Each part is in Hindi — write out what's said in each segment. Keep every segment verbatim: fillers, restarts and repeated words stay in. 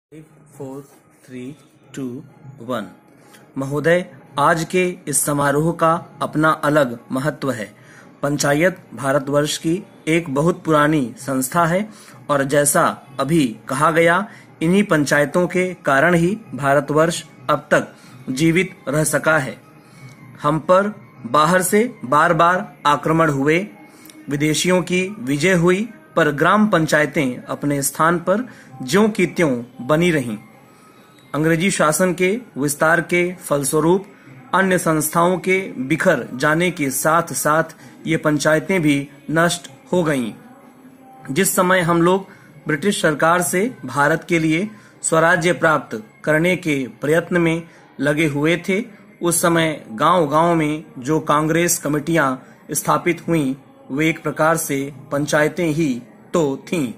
Four three to one. महोदय, आज के इस समारोह का अपना अलग महत्व है। पंचायत भारतवर्ष की एक बहुत पुरानी संस्था है और जैसा अभी कहा गया, इन्हीं पंचायतों के कारण ही भारतवर्ष अब तक जीवित रह सका है। हम पर बाहर से बार बार आक्रमण हुए, विदेशियों की विजय हुई, पर ग्राम पंचायतें अपने स्थान पर ज्यों की त्यों बनी रहीं। अंग्रेजी शासन के विस्तार के फलस्वरूप अन्य संस्थाओं के बिखर जाने के साथ साथ ये पंचायतें भी नष्ट हो गईं। जिस समय हम लोग ब्रिटिश सरकार से भारत के लिए स्वराज्य प्राप्त करने के प्रयत्न में लगे हुए थे, उस समय गांव-गांव में जो कांग्रेस कमेटियां स्थापित हुईं, वे एक प्रकार से पंचायतें ही तो थीं,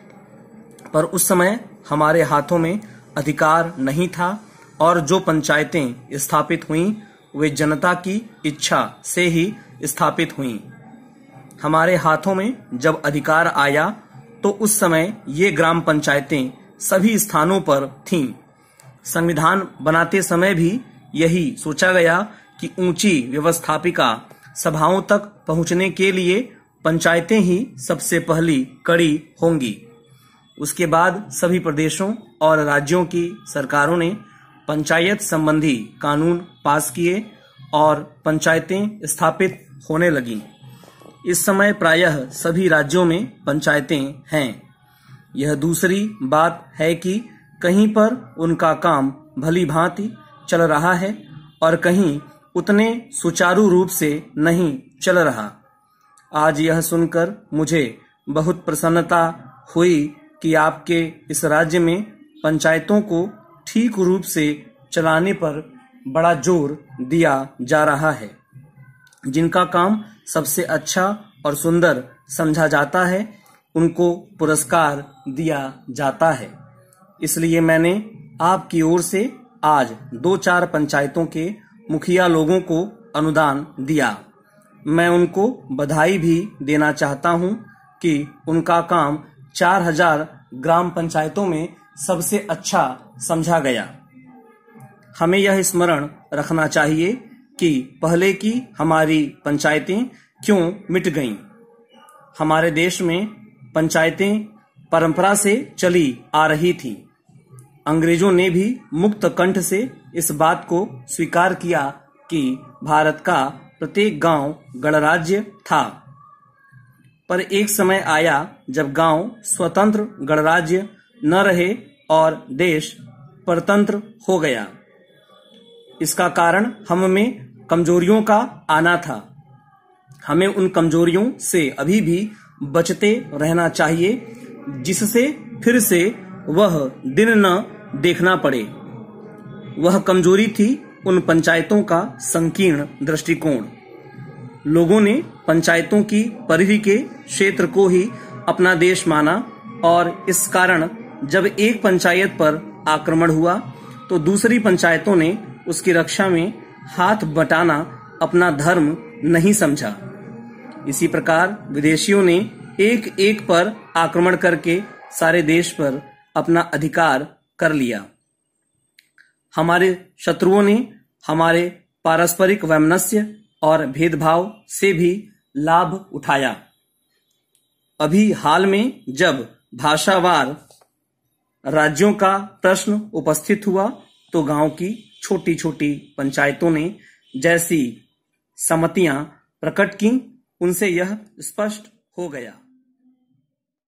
पर उस समय हमारे हाथों में अधिकार नहीं था और जो पंचायतें स्थापित हुईं, वे जनता की इच्छा से ही स्थापित हुईं। हमारे हाथों में जब अधिकार आया तो उस समय ये ग्राम पंचायतें सभी स्थानों पर थीं। संविधान बनाते समय भी यही सोचा गया कि ऊंची व्यवस्थापिका सभाओं तक पहुंचने के लिए पंचायतें ही सबसे पहली कड़ी होंगी। उसके बाद सभी प्रदेशों और राज्यों की सरकारों ने पंचायत संबंधी कानून पास किए और पंचायतें स्थापित होने लगीं। इस समय प्रायः सभी राज्यों में पंचायतें हैं। यह दूसरी बात है कि कहीं पर उनका काम भली भांति चल रहा है और कहीं उतने सुचारू रूप से नहीं चल रहा। आज यह सुनकर मुझे बहुत प्रसन्नता हुई कि आपके इस राज्य में पंचायतों को ठीक रूप से चलाने पर बड़ा जोर दिया जा रहा है। जिनका काम सबसे अच्छा और सुंदर समझा जाता है, उनको पुरस्कार दिया जाता है। इसलिए मैंने आपकी ओर से आज दो चार पंचायतों के मुखिया लोगों को अनुदान दिया। मैं उनको बधाई भी देना चाहता हूं कि उनका काम चार हजार ग्राम पंचायतों में सबसे अच्छा समझा गया। हमें यह स्मरण रखना चाहिए कि पहले की हमारी पंचायतें क्यों मिट गईं। हमारे देश में पंचायतें परंपरा से चली आ रही थीं। अंग्रेजों ने भी मुक्त कंठ से इस बात को स्वीकार किया कि भारत का प्रत्येक गांव गणराज्य था। पर एक समय आया जब गांव स्वतंत्र गणराज्य न रहे और देश परतंत्र हो गया। इसका कारण हम में कमजोरियों का आना था। हमें उन कमजोरियों से अभी भी बचते रहना चाहिए, जिससे फिर से वह दिन न देखना पड़े। वह कमजोरी थी उन पंचायतों का संकीर्ण दृष्टिकोण। लोगों ने पंचायतों की परिधि के क्षेत्र को ही अपना देश माना और इस कारण जब एक पंचायत पर आक्रमण हुआ तो दूसरी पंचायतों ने उसकी रक्षा में हाथ बटाना अपना धर्म नहीं समझा। इसी प्रकार विदेशियों ने एक एक पर आक्रमण करके सारे देश पर अपना अधिकार कर लिया। हमारे शत्रुओं ने हमारे पारस्परिक वैमनस्य और भेदभाव से भी लाभ उठाया। अभी हाल में जब भाषावार राज्यों का प्रश्न उपस्थित हुआ तो गांव की छोटी छोटी पंचायतों ने जैसी सम्मतियां प्रकट की, उनसे यह स्पष्ट हो गया।